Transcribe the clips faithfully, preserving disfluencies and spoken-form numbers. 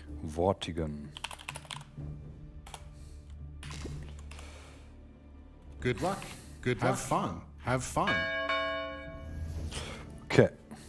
Wortigen. Good luck. Good luck. Have fun. Have fun. Okay.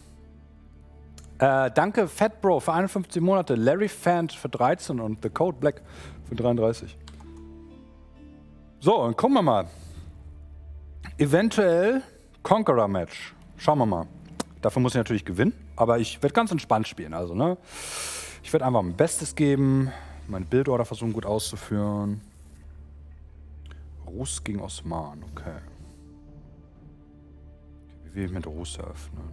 Äh, danke Fatbro für einundfünfzig Monate, Larry Fant für dreizehn und The Code Black für dreiunddreißig. So, dann gucken wir mal. Eventuell Conqueror-Match. Schauen wir mal. Dafür muss ich natürlich gewinnen, aber ich werde ganz entspannt spielen. Also, ne? Ich werde einfach mein Bestes geben, meine Bildorder versuchen gut auszuführen. Rus gegen Osman, okay. Wie will ich mit Rus eröffnen?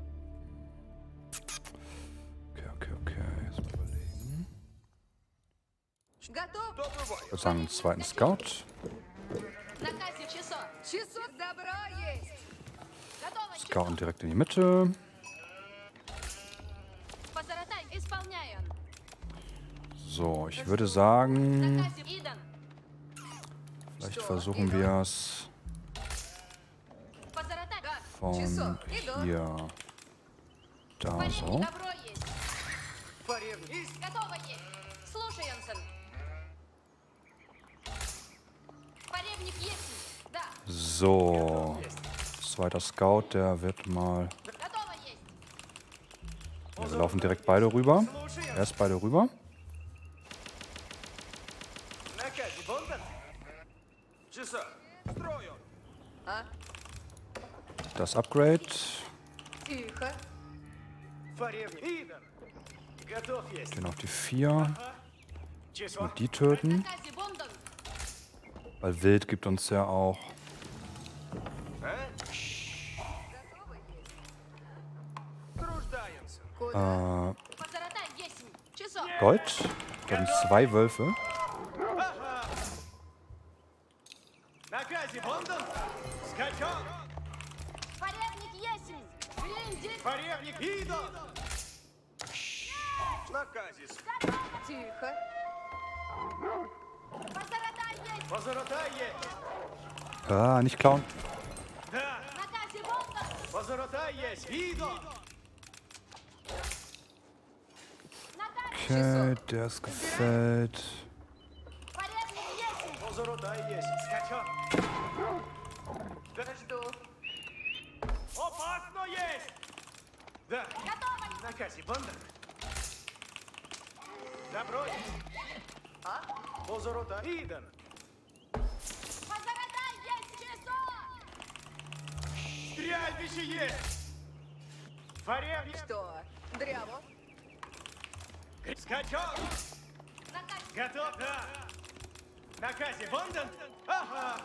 Okay, okay, okay. Jetzt mal überlegen. Ich würde sagen, einen zweiten Scout. Scouten direkt in die Mitte. So, ich würde sagen, vielleicht versuchen wir es von hier da so. So, zweiter Scout, der wird mal... Ja, wir laufen direkt beide rüber. Erst beide rüber. Das Upgrade. Gehen auf die vier. Und die töten. Weil Wild gibt uns ja auch... Äh, Gold. Wir haben zwei Wölfe. Ah, nicht klauen. Okay, der ist gefällt. Что? Дряво? Скачок! Готов? Да. Наказе Бондон? Ага.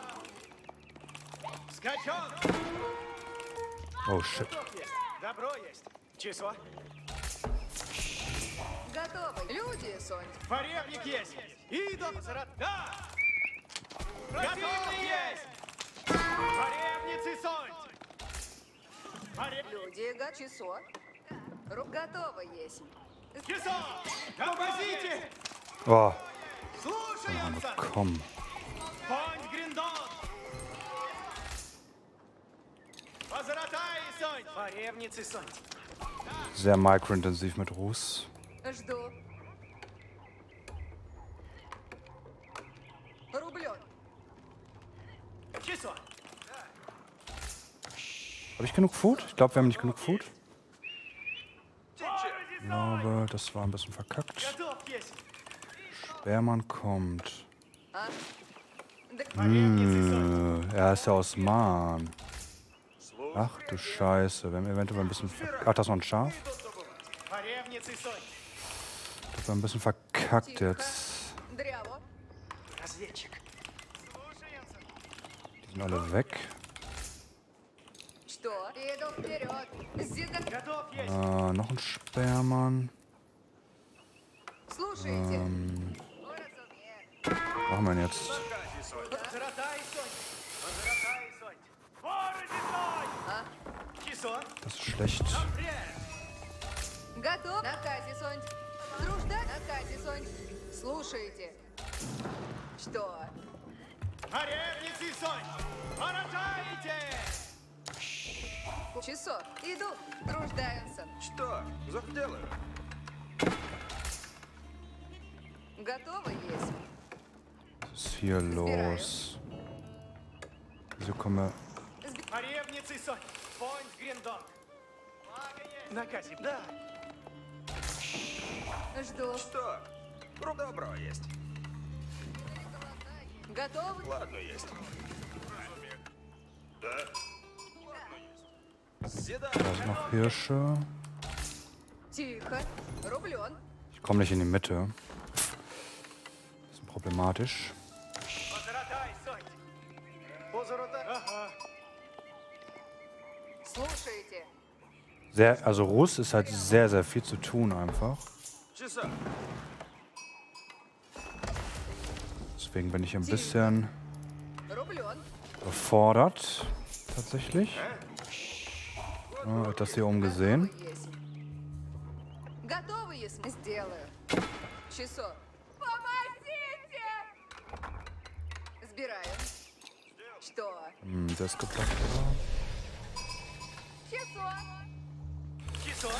Скачок! Oh shit. Добро есть. Число? Готовы. Люди, Сонь. Поребник есть. Иду. Да. Готов есть. Поребницы Сонь. Люди, га, часо. Ру готово есть. Часо! Тормозите! Oh, Слушаемся! komm. Понь Гриндон! Возвратай, Сонь! Поребницы Сонь. Sehr microintensiv mit Rus. Жду. Рублен. Часо! Habe ich genug Food? Ich glaube, wir haben nicht genug Food. Ich glaube, das war ein bisschen verkackt. Sperrmann kommt. Hm, er ist ja Osman. Ach du Scheiße, wir haben eventuell ein bisschen verkackt. Ach, das war ein Schaf. Das war ein bisschen verkackt jetzt. Die sind alle weg. Äh, noch ein Sperrmann. Ähm, was machen wir denn jetzt? Das ist schlecht. Готов? Наказе, Сонь. Дружда? Наказе, Сонь. Слушайте. Что? Поребницы Сонь! Поражайте! Часов. Иду. Труждаются. Что? За дело? Готово есть. Was ist hier los? Wieso kommen wir... Поревницы сонь. Понь Гриндонг. Наказим, да. Жду. Что? Ру- Добро есть. Готовы? Ладно есть. Да. Седай. Da sind noch Hirsche. Тихо. Рублен. Ich komme nicht in die Mitte. Bisschen problematisch. Позаратай, сонь. Позаратай. Ага. Слушайте. Sehr, also Russ ist halt sehr, sehr viel zu tun einfach. Часа. Deswegen bin ich ein bisschen Рублен. überfordert, tatsächlich. Ja, das hier oben gesehen. Готовы есть. Сделаю. Часов. Помогите! Сбираем. Что? Hm, der ist geblockt. Часов. Часов.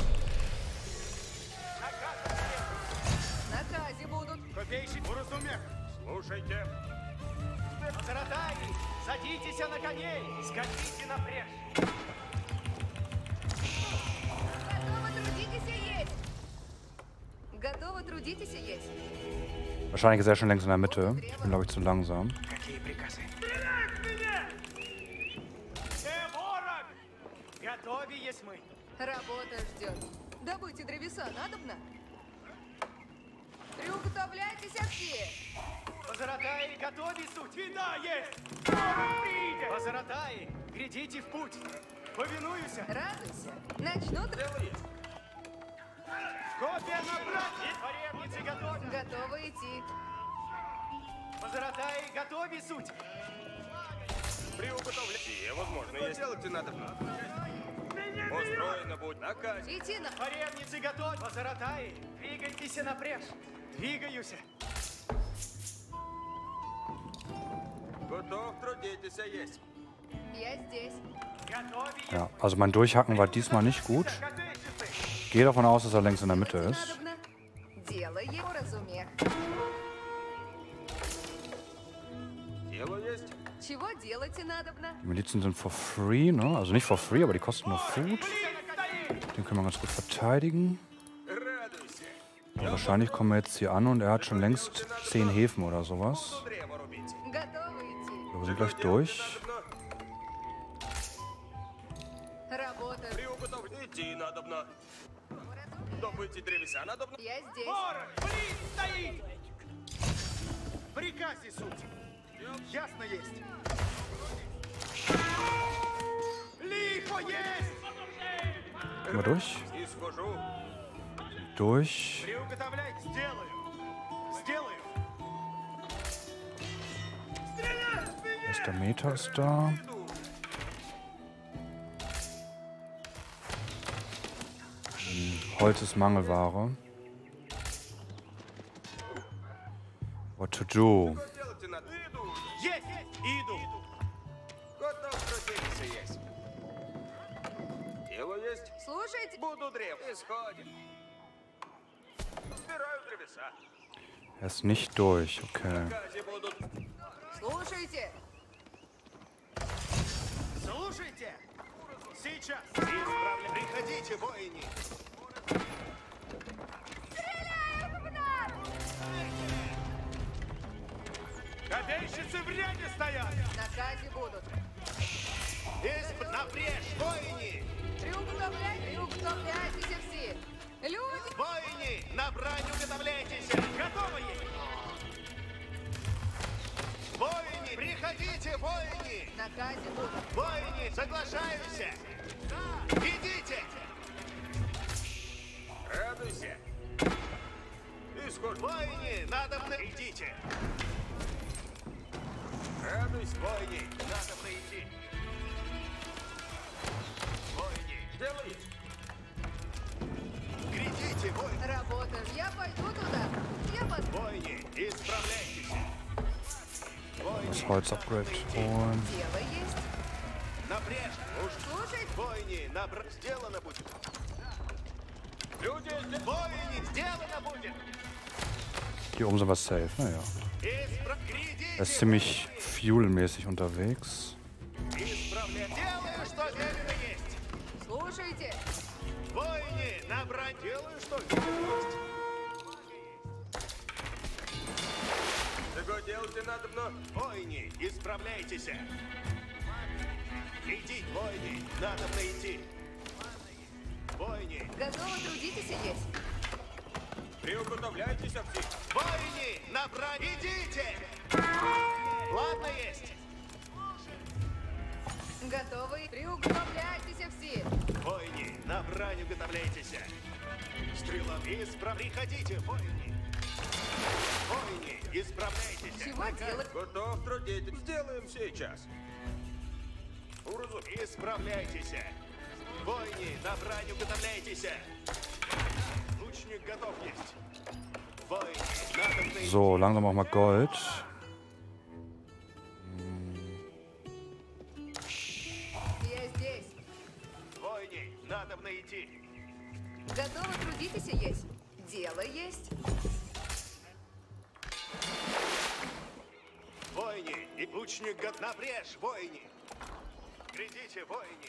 На казе будут. Копейщик. Уразумех. Слушайте. Позаратай. Садитесь на коней. Скачите на прежь. Готовы трудитесь есть. Готовы трудитесь есть. Wahrscheinlich ist er schon längst in der Mitte. Ich bin, glaube ich, zu langsam. Какие приказы? Стрелять меня! Э, ворог! Готовы есть мы. Работа ждет. Добудьте древеса, надобно? Приуготовляйтесь все. Позаратай, готовы суть. Вина есть. Ворог придет. Позаратай, грядите в путь. Повинуюся. Радуйся. Начнут. Копия набрать. И поревницы готовы. Готовы идти. Позаратай, готовы суть. Приуготовляйте. Возможно, есть. Делайте надо. Устроено будет наказ. Идти на... Поревницы готовы. Позаратай, двигайтесь на прежь. Двигаюсь. Готов трудитесь есть. Я здесь. Готовы есть. Ja, also mein Durchhacken war diesmal nicht gut. Ich gehe davon aus, dass er längst in der Mitte ist. Надобно. Делай, уразумех. Дело есть. Чего делать и надобно? Die Milizen sind for free, ne? Also nicht for free, aber die kosten nur Food. Den können wir ganz gut verteidigen. Радуйся. Aber wahrscheinlich kommen wir jetzt hier an und er hat schon längst zehn Häfen oder sowas. Древо рубите. Готовы идти. Wir sind gleich durch. Работа. Приуготовляйте. Идти надобно. Добыть древеса надобно. Я здесь. Ворог, блин, стоит! В приказе суть. Ясно есть. Лихо есть! Gehen wir durch. И схожу. Durch. Приуготовляй, сделаю. Сделаю. Стрелять в меня! Erster Meter ist da. Hm, Holz ist Mangelware. What to do? Делайте надо. Иду. Есть! Иду! Готов трудитесь есть. Дело есть. Слушайте. Буду древ. Исходим. Собираю древеса. Er ist nicht durch, okay. Наказе будут. Слушайте. Слушайте! Сейчас! Исправля... Приходите, воини! Копейщицы в ряде стоят! На казе будут. Исп... Напрежь, воини! Приуготовляй, приуготовляйтесь все. Люди. Воини! На брань уготовляйтесь! Готовы есть! Воини! Приходите, воини! На казе будут. Воини! Соглашаюсь! Да! Идите! Радуйся. Исход. Воини! Надо мной... Идите! Радуйся. Воини! Надо пройти! Воини! Дело есть. Грядите, воини! Работа. Я пойду туда. Я под... Воини! Исправляйтесь! Das Воини! Holz-Upgrade holen. Дело есть. Напрежь! Уж Слушайте. воини! Набр... Сделано будет! Люди, Воини! Сделано будет! Hier oben sind wir safe, naja. Испра- Грядите! Er ist ziemlich fuelmäßig unterwegs. Исправля- Делаю, что велено есть! Слушайте. Воине, набрать! Делаю, что велено есть! Чего делать надо мной? Воине, исправляйтесь! Иди, воине, надо найти! Воине, Готовы трудитесь и есть. Приуготовляйтесь, все. воине, набрать! Идите! Ладно есть! Готовы? Приуготовляйтесь все. Воине, на брань уготовляйтесь! Стрела, исправ... Приходите, воине! Воине, исправляйтесь! Чего делать? Готов трудить. Сделаем сейчас. Уразум. Исправляйтесь! Воине, на брань уготовляйтесь! Лучник готов есть! Воине, надо найти! So, langsam auch mal Gold. Я здесь. Воине, надо найти! Готовы трудитесь и есть. Дело есть. Воине, и лучник готов! Напрежь, воине! Грядите, воине!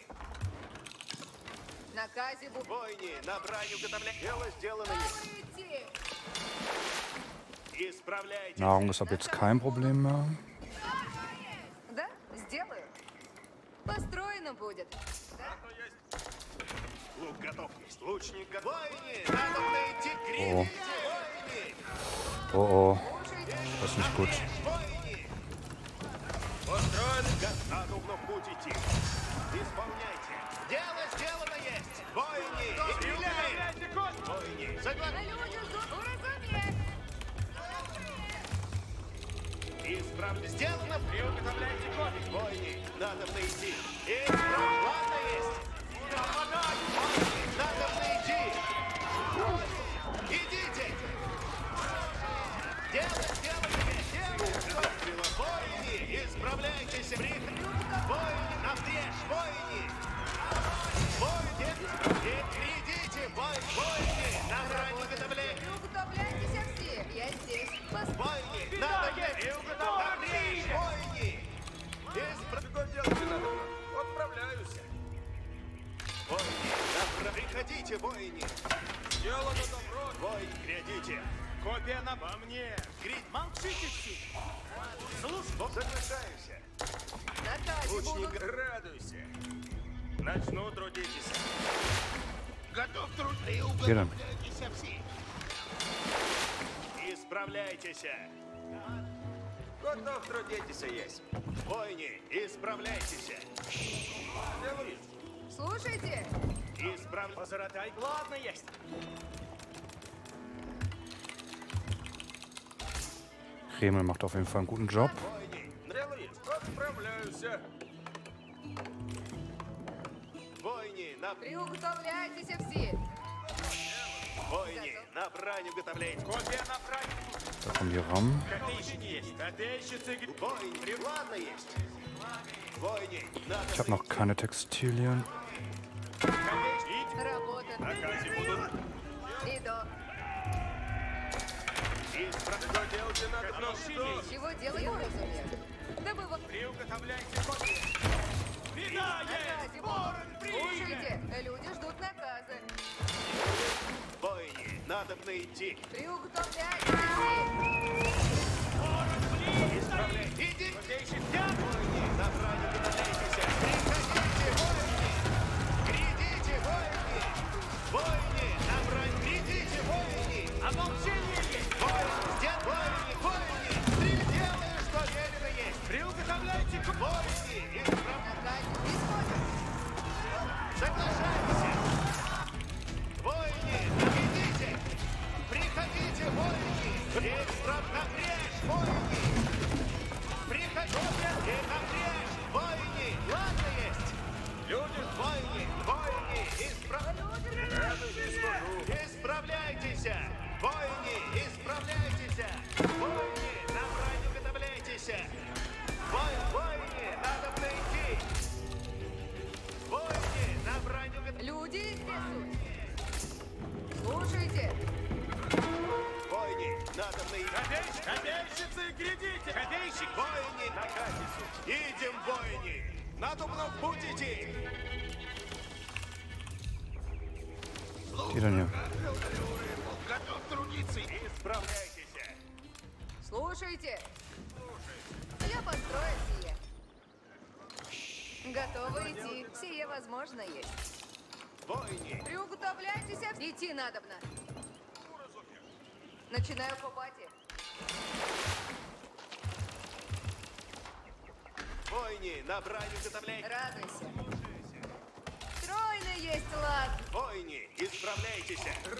На казе бу... Воине, на брань уготовляйтесь! Дело сделано есть! Идти. Исправляйтесь! Nahrung ist ab jetzt kein Problem mehr. Да, сделаю. Построено будет. Да? Лук готов есть! Лучник готов! Воине, надо найти! Oh. Грядите, воине! Oh oh, Слушайте. das ist nicht gut. Воине! Построен! Готовно в путь идти! Исполняйте! Дело сделано есть! Воине! Стреляем! Воине! А Согласен! люди ждут. Уразуметь. Исправь! Сделано! Приуготовляйте кофе! Воине! Надо найти! Исправь! Ладно есть! Воине! Надо найти! Идите! Дело сделано есть! Дело! Стрела! Воине! Исправляйтесь! Приход! Воине! Навстречь! Воине! Воине! Идите! Воине! На брань уготовляйте! Приуготовляйтесь все. Я здесь. Пос- Воине! Надо есть! Навстречь! Воине! Исправь! Чего делать надо мной? Отправляюсь. Воине! Добро! Приходите, воине! Сделано добро. Воин, грядите! Копия на по мне! Грядь! Молчите все! Слушай, соглашаюсь! На казе буду. Лучник, Радуйся. Начну трудитесь. готов труд! Hier dann. все! Исправляйтесь! Готов трудитесь есть. Воине, исправляйтесь! Делаю. Слушайте. Исправляйтесь! Позаратай! Ладно есть! Kreml macht auf jeden Fall einen guten Job. Воине! Делаю. Отправляюсь. Воине! На... Приуготовляйтесь все. Воине! На брань уготовляйте! Копия на брань. Da kommen die Ram. Копейщики есть. Копейщицы. Воине! Ладно есть! Воине! Надо... Ich habe noch keine Textilien. Работа. Накази будут. Иду. Исправляйтесь! Что делать надо мной? Что? Чего делаю, разумею. Добыва. Приуготовляйте копию. Беда Наказе буду. Слушайте. Люди ждут наказа. Воине! Надо найти! Приуготовляйтесь все. Исправляйте! Иди! Воине! На брань уготовляйтесь! Приходите, воине! Грядите, воине! Воине! На брань! Грядите, воине! Ополчение есть! Воине! Дед, воине! Воине! Стрель, делаю, что велено есть! Приуготовляйте! Воине! Исправляйте! Наказе исходит. Соглашайтесь! Воине! Идите! Приходите, воине! Исправ напрячь, воине! Приходите! И напрячь, воине! Ладно есть! Люди, воине! Воине! Исправ... Исправляйтесь! Воине! Исправляйтесь! Воине! На брань уготовляйтесь! Воин, воине! Надо найти! Воине! На брань уготовляйтесь! Люди здесь. Слушайте. Воине! надо найти. Копейщик! Копейщицы, глядите! Копейщик! Воини, на катицу. Идем, воини. Надо мной в путь идти. Die denn hier? Готов трудиться. Исправляйтесь. Слушайте. Я построю сие. Готовы идти. Сие возможно есть. Воини, Приуготовляйтесь, а идти надобно. Начинаю копать. воини, на брань уготовляйтесь. Радуйся. Стройно есть лад. Воини, исправляйтесь.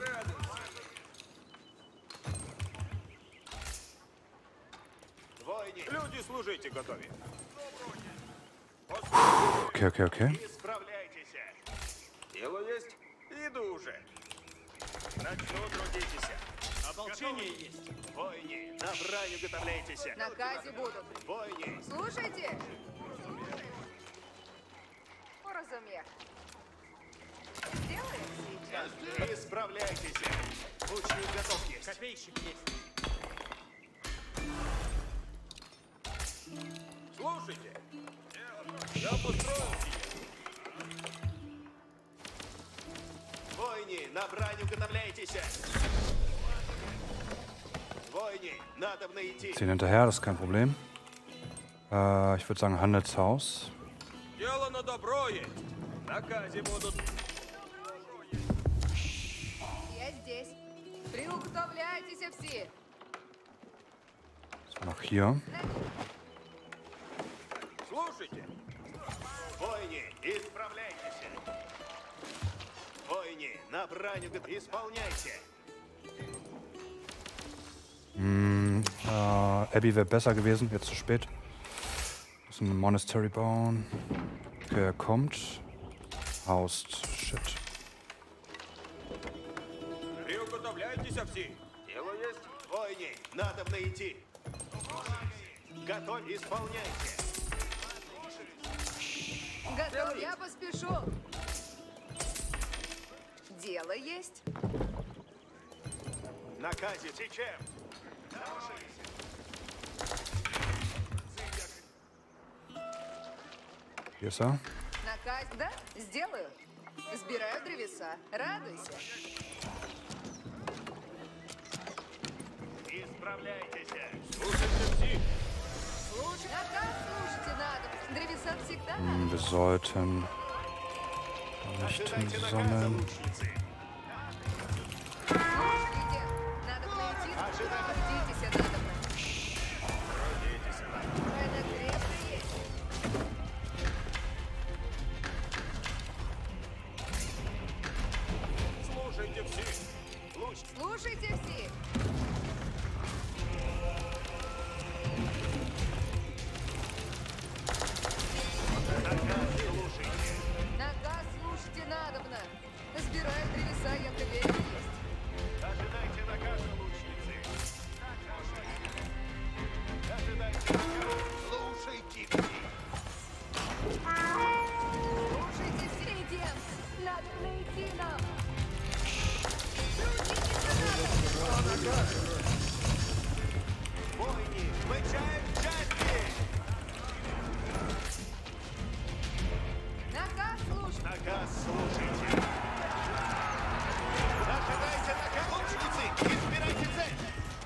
Воини, Люди, служите готове. Okay, okay, okay. исправляйтесь. Дело есть? Иду уже. Начну трудитесь. Ополчение есть. Воини, на брань уготовляйтесь. На казе будут. Воини, Слушайте. Поразумех. Сделаем сейчас. исправляйтесь. Лучник готов есть. Копейщик есть. Слушайте. Я построил Воини, на брань уготовляйтесь. Воини, надо идти. Ziehen hinterher, das ist kein Problem. Äh, ich würde sagen Handelshaus. Дело на добро есть. На казе будут. Я здесь. Приуготовляйтесь все. Das war noch hier. Слушайте. Воини, исправляйтесь. Воини, на брань уготовляйтесь. Исполняйте. Hm, äh, Abby wäre besser gewesen, jetzt zu spät. Müssen ein Monastery bauen. Okay, er kommt. Haust. Shit. Приуготовляйтесь все. Дело есть. Воини, надо идти. Готовь, исполняйте. Готов, я поспешу. Дело есть. На казе сейчас. Hier ist er. На казе, да? Сделаю. Сбираю древеса. Радуйся. Исправляйтесь. Слушайте все. Слушай, наказ слушайте надо. Древеса всегда надо. Hm, wir sollten nicht Ожидайте наказа, sammeln. лучницы. Слушайте, надо найти. Трудитесь, надо. Война крепко есть. Слушайте все. Луч, Слушайте все. Наказ слушайте надобно. Сбираю древеса, я верю есть. ожидайте наказа, лучницы. Ожидайте наказа. Слушайте все. Слушайте все. Идем. Надо найти нам. Трудитесь надо. Воини, мчаем части. Наказ слушайте. Наказ слушайте. Ожидайте наказ, лучницы. Избирайте цель.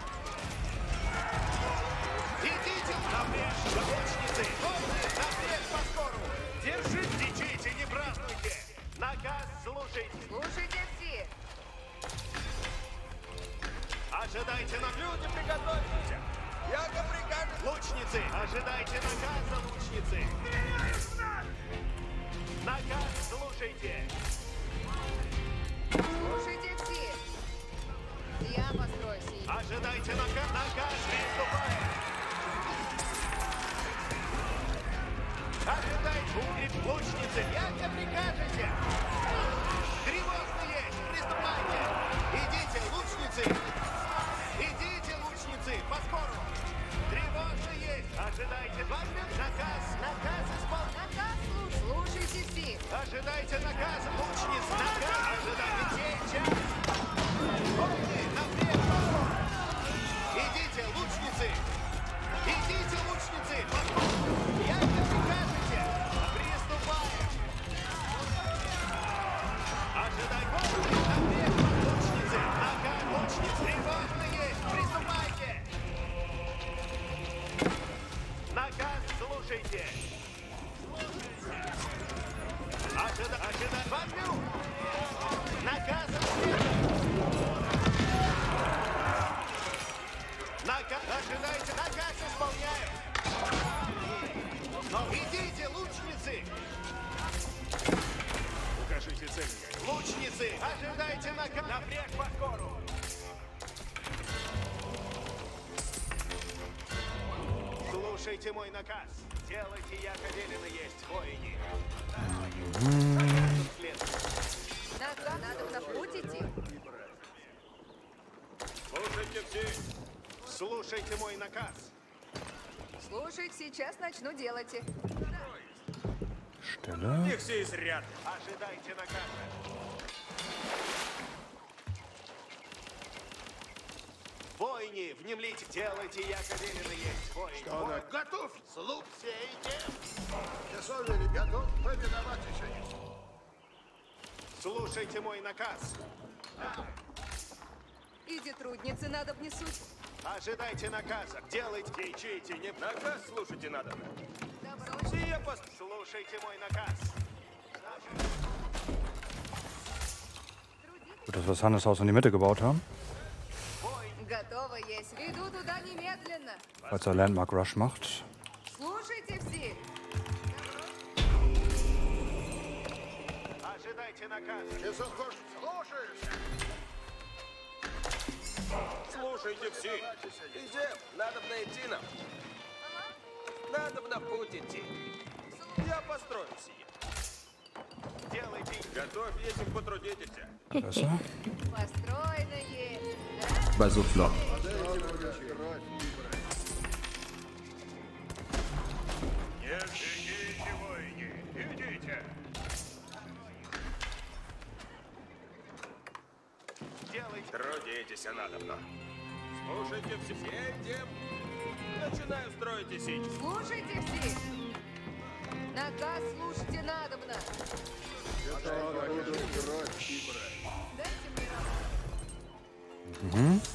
Идите напрячь, лучницы. Напрячь по скору. Держите, течите, не празднуйте. Наказ слушайте. Слушайте все. Ожидайте на Люди, приготовьтесь. Яко прикажет. лучницы. Ожидайте наказа, лучницы. Наказ слушайте. Слушайте все. Я построю сей. Ожидайте наказ. Наказ приступает. Ожидайте. Будет лучницы. Яко прикажете. Тревожно есть. Приступайте. Идите, лучницы. Идите, лучницы. По скору. Тревожно есть. Ожидайте. Возьмем наказ. Наказ исполнен. Наказ слушайте. Слушайте все. Ожидайте наказа, лучниц. Наказ. Ожидайте сейчас. Воины, напрямую. Слушайте мой наказ. Делайте, яко велено есть, воине. Наказ надо на путь идти. Слушайте все. Слушайте мой наказ. Слушай, сейчас начну делать. Stelle. Их все изрядно. Ожидайте наказа. Войни, внемлите, делайте, яко велено есть, воине. Готов! Слуг сейте! Часовили готов повиновать еще. Слушайте мой наказ. Иди, трудницы надо внесуть. Ожидайте наказа. Делайте, кричите, не... Наказ слушайте надо. Добро. Сие пост... Слушайте мой наказ. Gut, dass wir das Handelshaus in die Mitte gebaut haben. Готово есть. Иду туда немедленно. Falls er Landmark Rush macht. Слушайте все. Ожидайте наказа. Часохош, слушаюсь! Слушайте все. Идем, надо найти нам. Надо на путь идти. Я построю сие. Делайте. Готовь, если потрудитесь. Besser. Построено есть. Bazuflop. Не бегите, воини. Идите. Делайте. Трудитесь, надобно. Слушайте все. Едем. Начинаю строить и сить. Слушайте все. Наказ слушайте надобно. Дайте мне работу.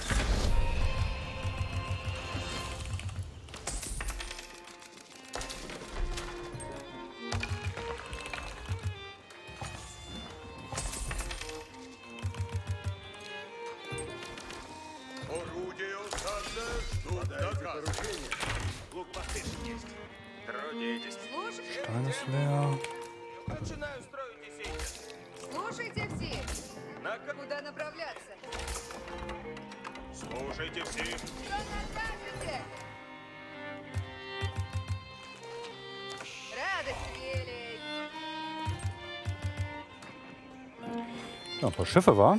Орудие усадно, ждут наказ. Лук пастырь есть. Трудитесь. Слушайте, Alles leer. Начинаю строить и сить. слушайте все. Наказ. Куда направляться? Слушайте все. Что накажете? Радость елей. Ja, ein paar Schiffe war.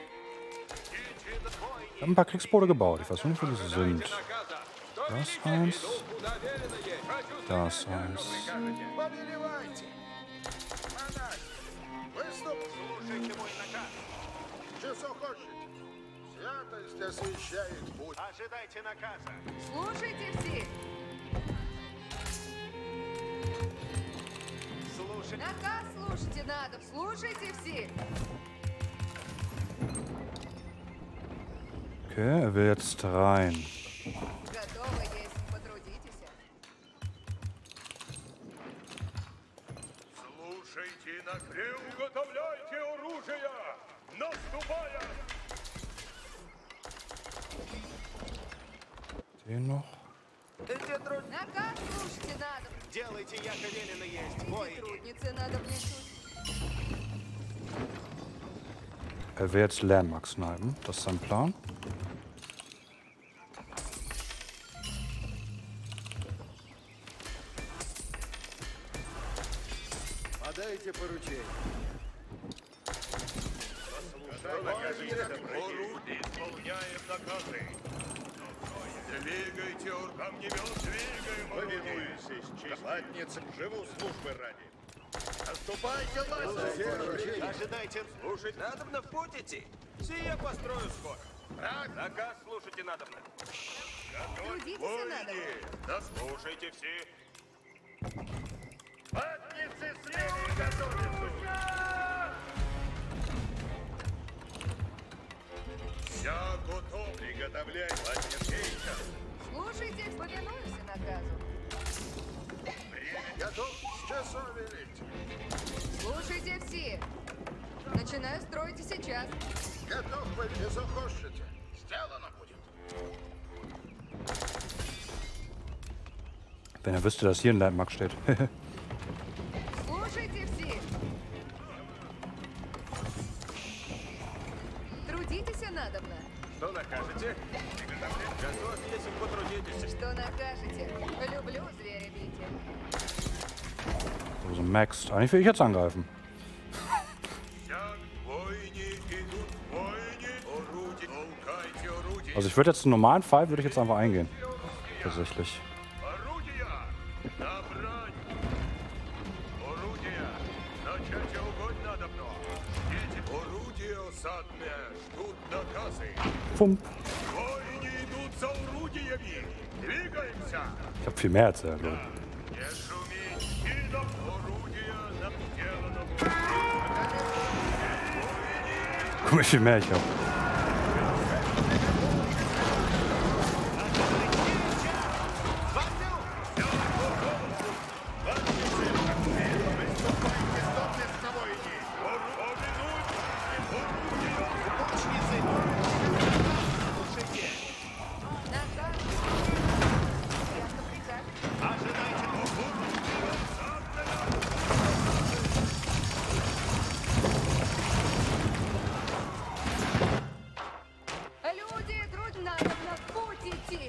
Ich habe ein paar Kriegsboote gebaut. Ich weiß nicht, wie viele sind. Das eins. Das eins. Повелевайте! Монахи, выступ! Слушайте мой наказ. Часохошите! Святость освящает путь. Ожидайте наказа. Слушайте все. Слушайте. Наказ слушайте надо. Слушайте все. Okay, er will jetzt rein. Готово есть. Потрудитесь. Слушайте на приготовляйте оружие! Наступая! Den noch. Где труд... Наказ слушайте надо. Делайте, яко велено есть, воини. Трудницы надо внесуть. Er will jetzt Landmark snipen. Das ist sein Plan. Подайте поручение. Орудие, исполняем наказы. Двигайте огнемет, двигаем орудие. Калатница, живу службы ради. Наступайте, лазерь! Ожидайте. Слушать надобно в путь идти. Сие построю скоро. Наказ слушайте надобно. Трудитесь надо. Да Слушайте все. Латницы слева готовятся. Вся готов. Приготовляй, латницейка. Слушайте, повинуемся наказу. Готов счасовилить. Слушайте все. Начинаю строить сейчас. Готов вы часохошите. Сделано будет. Wenn er wüsste, dass hier ein Landmark steht. Слушайте все. Трудитесь надобно. Что накажете? Готовь, если потрудитесь. Что накажете? Люблю зверя бить. Also maxed. Eigentlich will ich jetzt angreifen. Also ich würde jetzt einen normalen Fight würde ich jetzt einfach eingehen. Tatsächlich. Fump. Ich hab viel mehr als er, glaube Guck mal, wie viel mehr ich hab. Люди, грудь надо на путь идти.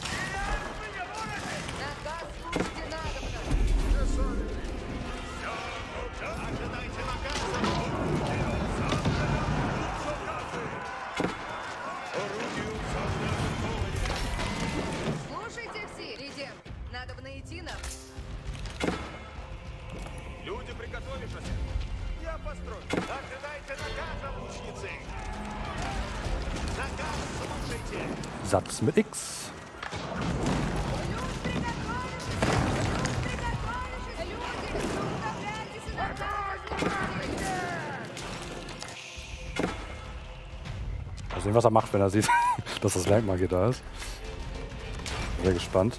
Наказ слушайте надобно. Ожидайте наказа. Слушайте все. Резерв. Надобно идти нам. Люди, приготовившись. Я построю. Ожидайте наказа, лучницы. Наказ слушайте. Satz mit X. Mal sehen, was er macht, wenn er sieht, dass das Landmark da ist. Sehr gespannt.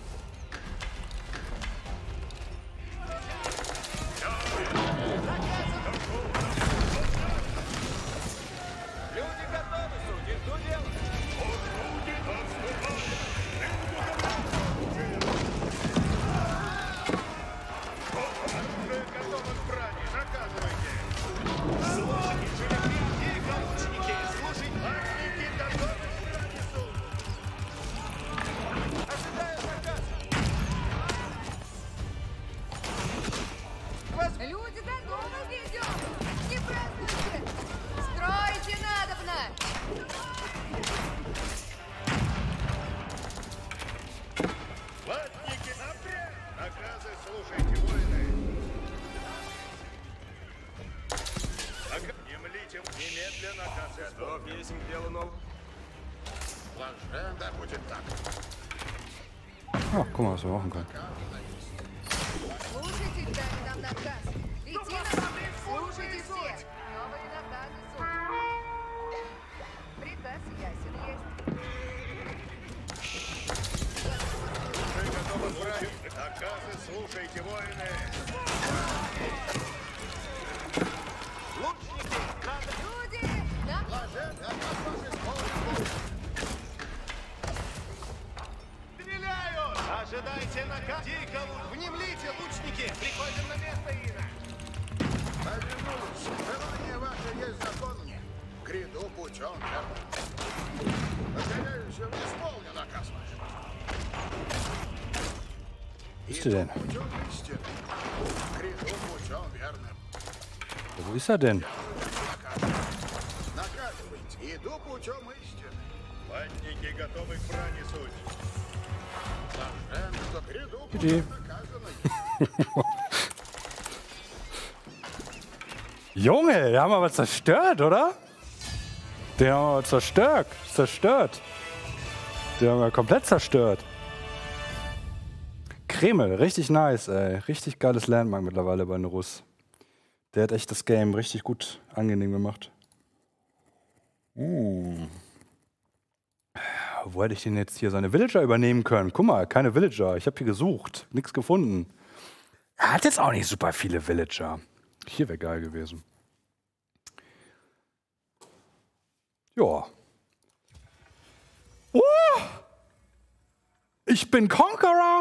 Люди готовы, судьи. Что делать? Оружие готово к брани. Наказывайте. Слушайте, жеребья и колучники. Слушайте. Охотники готовы к брани суд. Ожидаю наказ. Люди, готовы ведем! Не празднуйте! Стройте надобно! Латники напрямик! Наказы слушайте, воины! Нага- Не млите, немедленно наказы. Готов есть к делу нового. Блажен, да будет так. Ah, guck mal, was wir machen können. Слушайте, дали нам наказ! Идти нам! Слушайте все! Новые наказы, суд! Приказ ясен есть. Уже готовы к брани. Наказы слушайте, воины! Лучники! Надо... Люди! На... Блажен, да вас исполнит. Стреляют! Ожидайте наказ! Дико! Внемлите, лучники! Приходим на место, Ира! Повернулись. Желание ваше есть закон мне. Гряду путем, верно? Надеюсь, исполню наказ ваш. Ist der denn? Путем истины. Гряду путем верным. Wo ist er denn? Наказывайте. Иду путем истины. Латники готовы к брани, суть. Блажен, что гряду Иди. путем наказано. Junge, wir haben aber zerstört, oder? Den haben wir zerstört. Zerstört. Den haben wir komplett zerstört. Kreml, richtig nice, ey. Richtig geiles Landmark mittlerweile bei den Russ. Der hat echt das Game richtig gut angenehm gemacht. Mm. Wo hätte ich denn jetzt hier seine Villager übernehmen können? Guck mal, keine Villager. Ich habe hier gesucht. Nichts gefunden. Er hat jetzt auch nicht super viele Villager. Hier wäre geil gewesen. Ja. Oh! Ich bin Conqueror!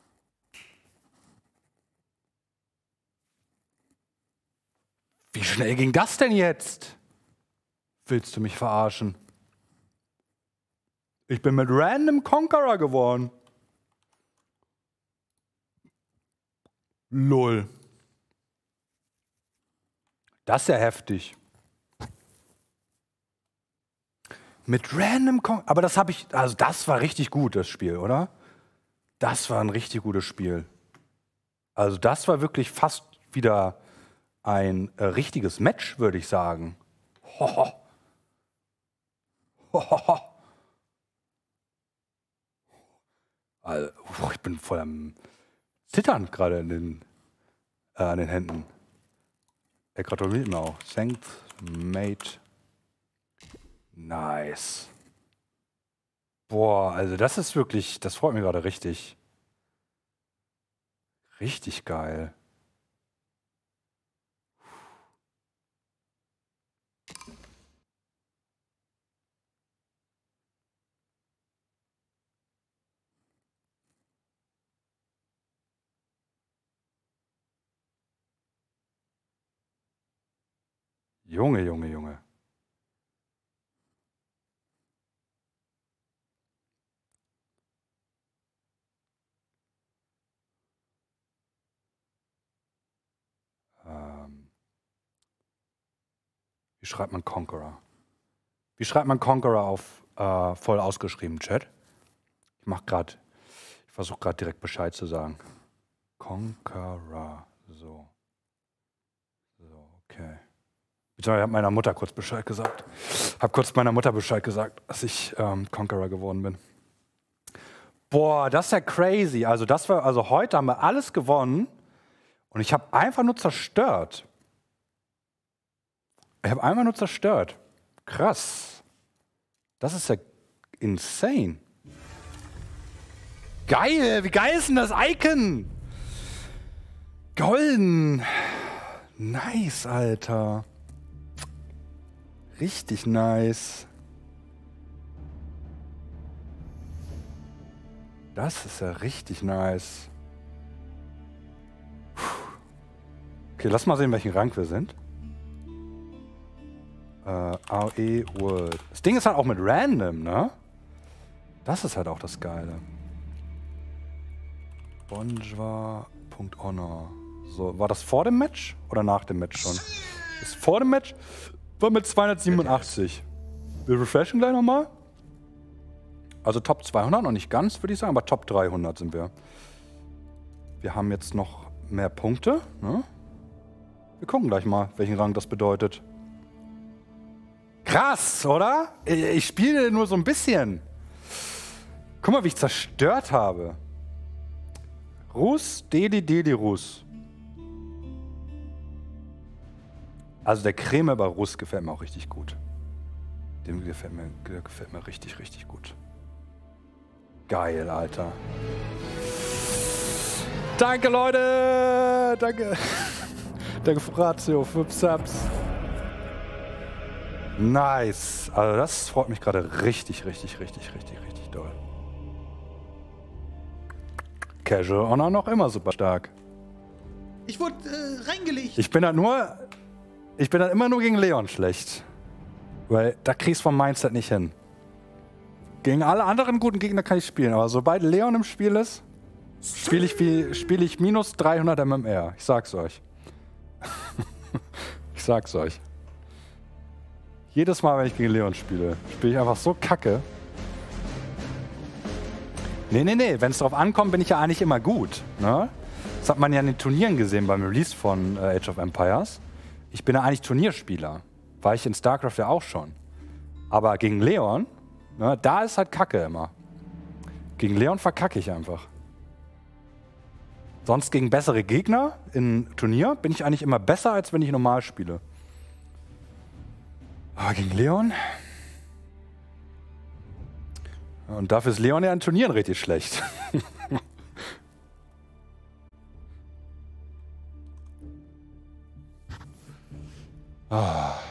Wie schnell ging das denn jetzt? Willst du mich verarschen? Ich bin mit Random Conqueror geworden. Lol. Das ist ja heftig. Mit random Con aber das habe ich, also das war richtig gut, das Spiel, oder? Das war ein richtig gutes Spiel. Also das war wirklich fast wieder ein äh, richtiges Match, würde ich sagen. Hoho. Hoho. Also, oh, ich bin voll am Zittern gerade in den, äh, an den Händen. Er gratuliert mir auch. Thanks, mate. Nice. Boah, also das ist wirklich, das freut mich gerade richtig. Richtig geil. Junge, Junge, Junge. Ähm. Wie schreibt man Conqueror? Wie schreibt man Conqueror auf äh, voll ausgeschrieben, Chat? Ich mach gerade, ich versuche gerade direkt Bescheid zu sagen. Conqueror, so. So, okay. Ich habe meiner Mutter kurz Bescheid gesagt. Hab kurz meiner Mutter Bescheid gesagt, dass ich ähm, Conqueror geworden bin. Boah, das ist ja crazy. Also das war, also heute haben wir alles gewonnen und ich habe einfach nur zerstört. Ich habe einfach nur zerstört. Krass. Das ist ja insane. Geil, wie geil ist denn das Icon? Golden. Nice, Alter. Richtig nice. Das ist ja richtig nice. Puh. Okay, lass mal sehen, welchen Rang wir sind. Äh, A O E World. Das Ding ist halt auch mit Random, ne? Das ist halt auch das Geile. Bonjour.honor. So, war das vor dem Match oder nach dem Match schon? Ist vor dem Match? War mit zweihundertsiebenundachtzig. Wir refreshen gleich nochmal. Also Top zweihundert, noch nicht ganz, würde ich sagen, aber Top dreihundert sind wir. Wir haben jetzt noch mehr Punkte. Ne? Wir gucken gleich mal, welchen Rang das bedeutet. Krass, oder? Ich spiele nur so ein bisschen. Guck mal, wie ich zerstört habe. Rus, Deli, Deli, Rus. Also der Creme bei Russ gefällt mir auch richtig gut. Dem gefällt mir, der gefällt mir richtig, richtig gut. Geil, Alter. Danke, Leute! Danke. Danke, Fratio, fünf Subs. Nice. Also das freut mich gerade richtig, richtig, richtig, richtig, richtig doll. Casual Honor noch immer super stark. Ich wurde äh, reingelegt. Ich bin da nur... Ich bin dann immer nur gegen Leon schlecht. Weil da kriegst du vom Mindset nicht hin. Gegen alle anderen guten Gegner kann ich spielen, aber sobald Leon im Spiel ist, spiele ich, wie, spiel ich minus dreihundert M M R. Ich sag's euch. Ich sag's euch. Jedes Mal, wenn ich gegen Leon spiele, spiele ich einfach so kacke. Nee, nee, nee. Wenn es drauf ankommt, bin ich ja eigentlich immer gut. Ne? Das hat man ja in den Turnieren gesehen beim Release von äh, Age of Empires. Ich bin ja eigentlich Turnierspieler. War ich in StarCraft ja auch schon. Aber gegen Leon, ne, da ist halt Kacke immer. Gegen Leon verkacke ich einfach. Sonst gegen bessere Gegner im Turnier bin ich eigentlich immer besser, als wenn ich normal spiele. Aber gegen Leon... Und dafür ist Leon ja in Turnieren richtig schlecht. Ah.